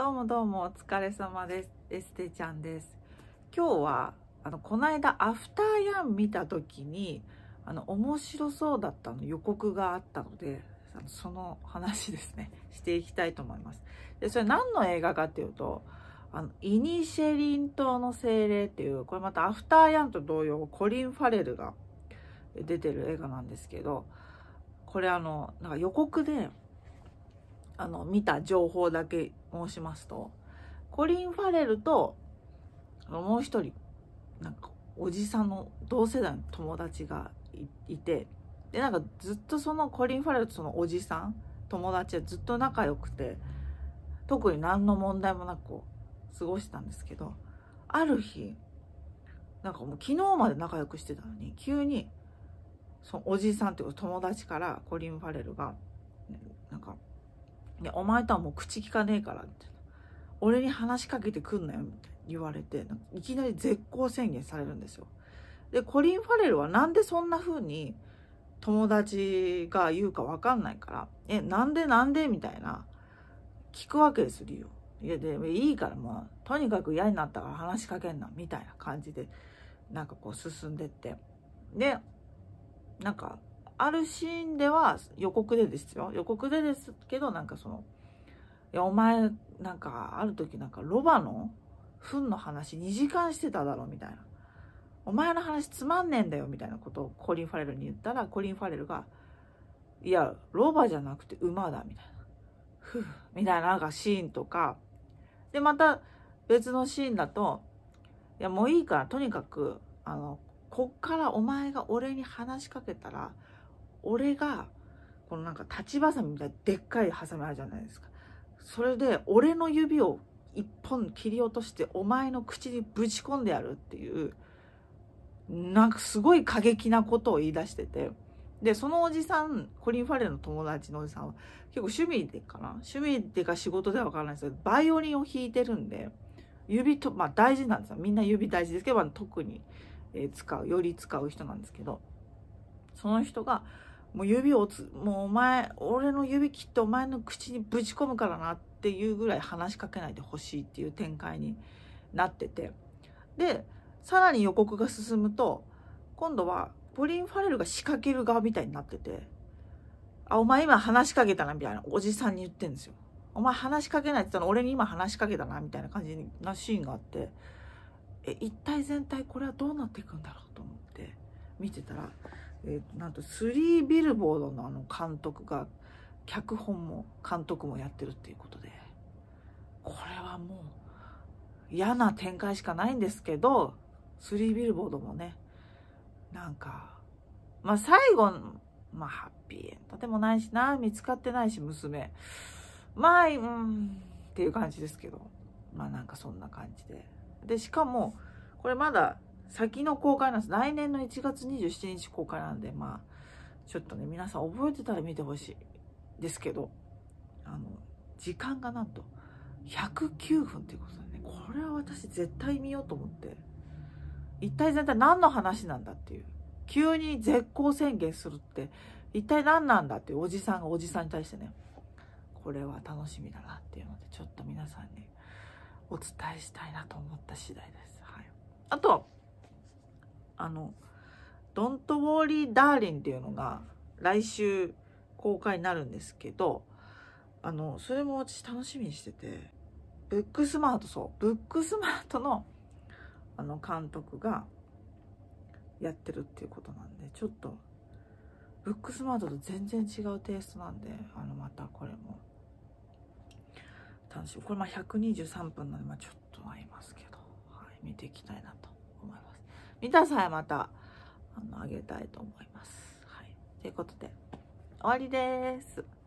どうもどうもお疲れ様です。エステちゃんです。今日はこの間アフターヤン見た時に面白そうだった予告があったので、その話ですねしていきたいと思います。でそれ何の映画かっていうと、イニシェリン島の精霊っていう、これまたアフターヤンと同様コリン・ファレルが出てる映画なんですけど、これなんか予告で見た情報だけ申しますと、コリン・ファレルともう一人なんかおじさんの同世代の友達がいて、でなんかずっとそのコリン・ファレルとそのおじさん友達はずっと仲良くて、特に何の問題もなく過ごしてたんですけど、ある日なんかもう昨日まで仲良くしてたのに、急にそのおじさんっていう友達からコリン・ファレルがなんか「いやお前とはもう口聞かねえから」って「俺に話しかけてくんなよ」みたいに言われて、いきなり絶交宣言されるんですよ。でコリン・ファレルはなんでそんな風に友達が言うか分かんないから「なんでみたいな聞くわけですよ、理由。いやでいいからもうとにかく嫌になったから話しかけんなみたいな感じでなんか進んでって、でなんかあるシーンでは予告でですけど、なんかいやお前なんかある時なんかロバの糞の話2時間してただろみたいな、お前の話つまんねえんだよみたいなことをコリン・ファレルに言ったら、コリン・ファレルが「いやロバじゃなくて馬だ」みたいな「ふう」みたいななんかシーンとかで、また別のシーンだと「いやもういいからとにかくこっからお前が俺に話しかけたら俺がこのなんか立ちばさみみたいなでっかいハサミあるじゃないですか、それで俺の指を一本切り落としてお前の口にぶち込んでやる」っていう、なんかすごい過激なことを言い出してて、でそのおじさんコリン・ファレルの友達のおじさんは結構趣味っていうか仕事では分からないですけどバイオリンを弾いてるんで、指と大事なんですよ。みんな指大事ですけど、特により使う人なんですけど、その人がもうお前俺の指切ってお前の口にぶち込むからなっていうぐらい話しかけないでほしいっていう展開になってて、でさらに予告が進むと今度はコリン・ファレルが仕掛ける側みたいになってて「お前今話しかけたな」みたいなおじさんに言ってんですよ。お前話しかけないって言ったの俺に今話しかけたなみたいな感じなシーンがあって、一体全体これはどうなっていくんだろうと思って見てたら、なんと3ビルボードの監督が脚本も監督もやってるっていうことで、これはもう嫌な展開しかないんですけど、3ビルボードもねなんか最後ハッピーエンドでもないしな、見つかってないし娘っていう感じですけど、なんかそんな感じでしかもこれまだ先の公開なんです。来年の1月27日公開なんで、ちょっとね皆さん覚えてたら見てほしいですけど、時間がなんと109分っていうことでね、これは私絶対見ようと思って、一体全体何の話なんだっていう、急に絶交宣言するって一体何なんだっていうおじさんがおじさんに対してね、これは楽しみだなっていうのでちょっと皆さんにお伝えしたいなと思った次第です。はい、あとDon't Worry Darling っていうのが来週公開になるんですけど、それも私楽しみにしてて、ブックスマートの監督がやってるっていうことなんで、ちょっとブックスマートと全然違うテイストなんで、またこれも楽しみ。これ123分なのでちょっとありますけど、見ていきたいなと思います。見た際はまたあげたいと思います。ということで終わりです。